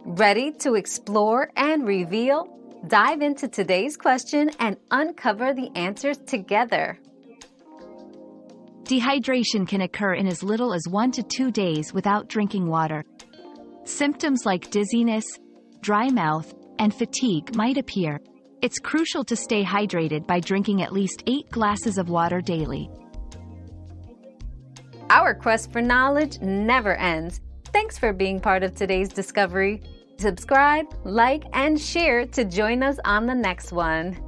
Ready to explore and reveal? Dive into today's question and uncover the answers together. Dehydration can occur in as little as 1 to 2 days without drinking water. Symptoms like dizziness, dry mouth, and fatigue might appear. It's crucial to stay hydrated by drinking at least 8 glasses of water daily. Our quest for knowledge never ends. Thanks for being part of today's discovery. Subscribe, like, and share to join us on the next one.